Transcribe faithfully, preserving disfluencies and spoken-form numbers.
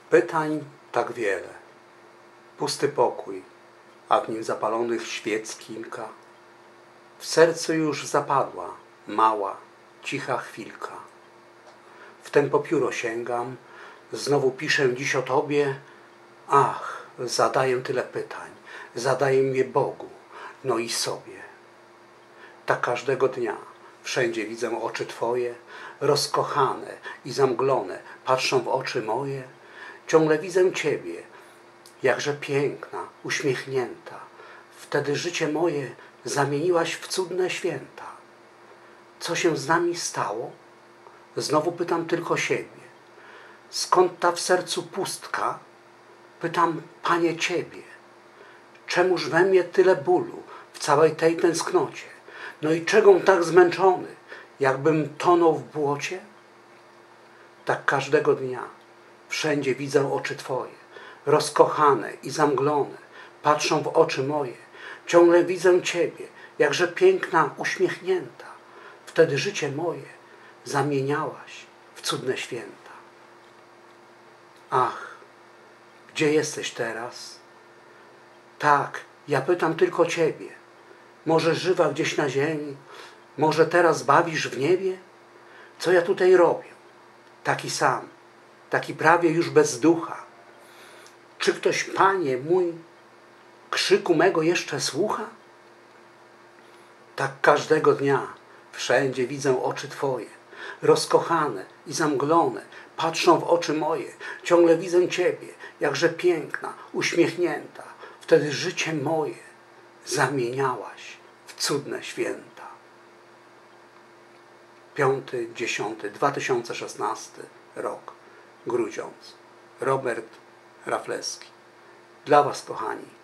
Pytań tak wiele, pusty pokój, a w nim zapalonych świec kilka. W sercu już zapadła mała, cicha chwilka. Wtem po pióro sięgam, znowu piszę dziś o Tobie. Ach, zadaję tyle pytań, zadaję je Bogu, no i sobie. Tak każdego dnia wszędzie widzę oczy Twoje, rozkochane i zamglone, patrzą w oczy moje. Ciągle widzę Ciebie, jakże piękna, uśmiechnięta. Wtedy życie moje zamieniłaś w cudne święta. Co się z nami stało? Znowu pytam tylko siebie. Skąd ta w sercu pustka? Pytam, Panie, Ciebie. Czemuż we mnie tyle bólu w całej tej tęsknocie? No i czegom tak zmęczony, jakbym tonął w błocie? Tak każdego dnia wszędzie widzę oczy Twoje, rozkochane i zamglone, patrzą w oczy moje. Ciągle widzę Ciebie, jakże piękna, uśmiechnięta. Wtedy życie moje zamieniałaś w cudne święta. Ach, gdzie jesteś teraz? Tak, ja pytam tylko Ciebie. Może żywa gdzieś na ziemi? Może teraz bawisz w niebie? Co ja tutaj robię? Taki sam, taki prawie już bez ducha. Czy ktoś, Panie mój, krzyku mego jeszcze słucha? Tak każdego dnia wszędzie widzę oczy Twoje, rozkochane i zamglone, patrzą w oczy moje. Ciągle widzę Ciebie, jakże piękna, uśmiechnięta. Wtedy życie moje zamieniałaś w cudne święta. piąty dziesiąty dwa tysiące szesnasty rok. Grudziądz. Robert Rafalski. Dla Was, kochani.